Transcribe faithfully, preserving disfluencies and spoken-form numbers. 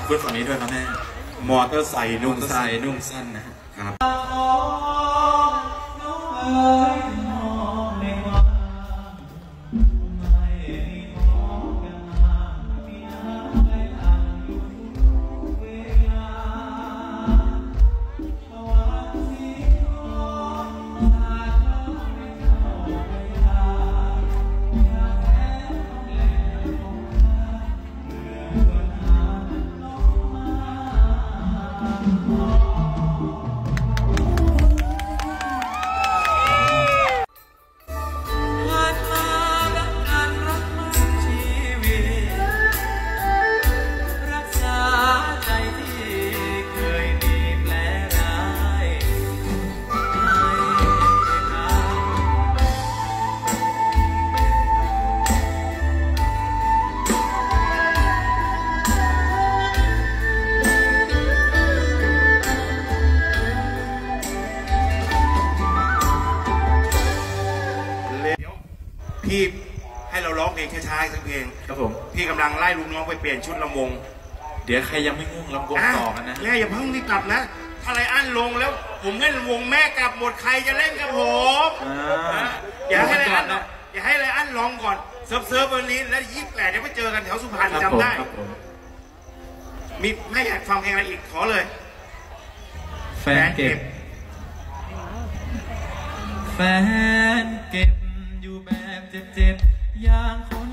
พูดฝั่งนี้ด้วยนะแม่มอเตอร์ไซค์นุ่งไซค์นุ่งสั้นนะครับพี่ให้เราร้องเพลงช้าๆสักเพลงครับผมพี่กำลังไล่ลุงน้องไปเปลี่ยนชุดลำวงเดี๋ยวใครยังไม่ง่วงลำวงต่อกันนะแม่อย่าเพิ่งรีบกลับนะถ้าไรอันลงแล้วผมเล่นวงแม่กลับหมดใครจะเล่นกับผมอย่าให้ไรอันอย่าให้ไรอันร้องก่อนเซิร์ฟเซิร์ฟวันนี้แล้วยี่สิบแปดจะไปเจอกันแถวสุพรรณจำได้มีแม่อยากฟังเพลงอะไรอีกขอเลยแฟนเก็บแฟนเก็บอยู่แบบเจ็บๆอย่างคน